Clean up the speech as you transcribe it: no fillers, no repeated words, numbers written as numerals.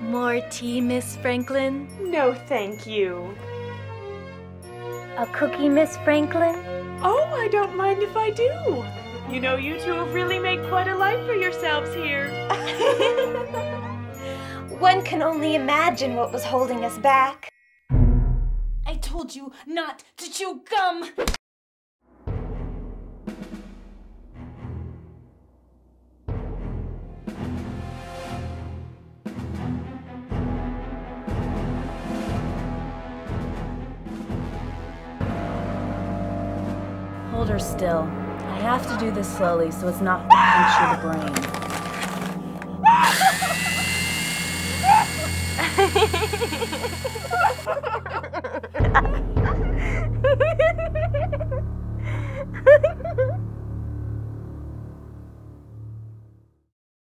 More tea, Miss Franklin? No, thank you. A cookie, Miss Franklin? Oh, I don't mind if I do. You know, you two have really made quite a life for yourselves here. One can only imagine what was holding us back. I told you not to chew gum! Hold her still. I have to do this slowly so as not to puncture the brain.